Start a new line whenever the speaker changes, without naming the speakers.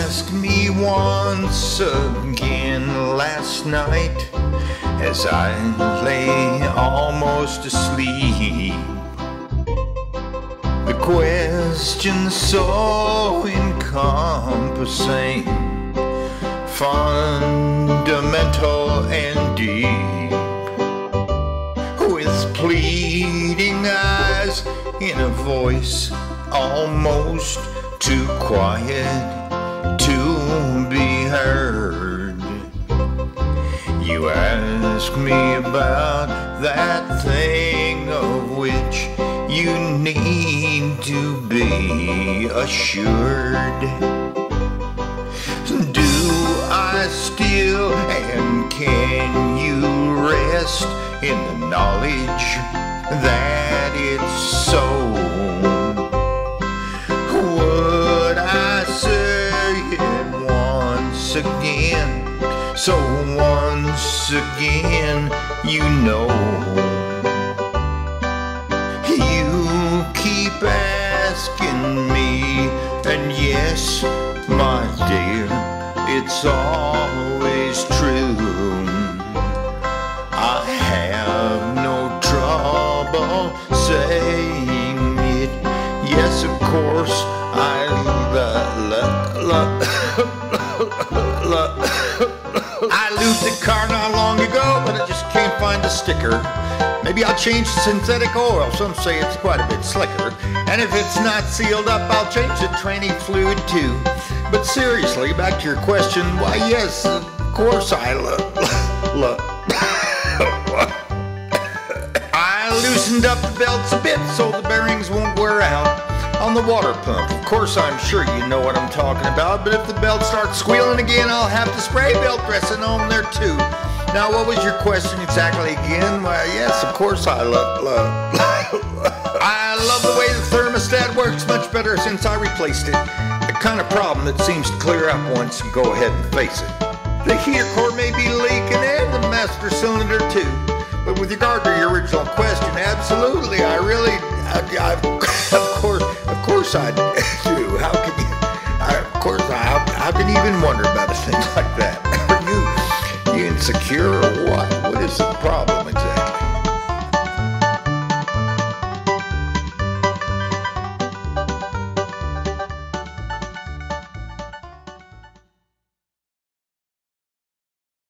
asked me once again last night as I lay almost asleep. The question so encompassing, fundamental and deep, with pleading eyes in a voice almost too quiet to be heard. You ask me about that thing of which you need to be assured. Do I still, and can you rest in the knowledge that it's so? Would I say it once again, so once again you know? You keep asking me, and yes, my dear, it's always true. I have no trouble saying it. Yes, of course, I lubed the car not long ago, but I just can't find the sticker. Maybe I'll change to synthetic oil. Some say it's quite a bit slicker. And if it's not sealed up, I'll change the tranny fluid too. But seriously, back to your question, why yes, of course I I loosened up the belts a bit so the bearings won't wear out on the water pump. Of course, I'm sure you know what I'm talking about, but if the belt starts squealing again, I'll have to spray belt dressing on there too. Now, what was your question exactly again? Why, yes, of course I love the way the thermostat works much better since I replaced it. The kind of problem that seems to clear up once you go ahead and face it. The heater core may be leaking and the master cylinder too. But with regard to your original question, absolutely, of course I do. How can you, how can you even wonder about a thing like that? Are you insecure or what? What is the problem?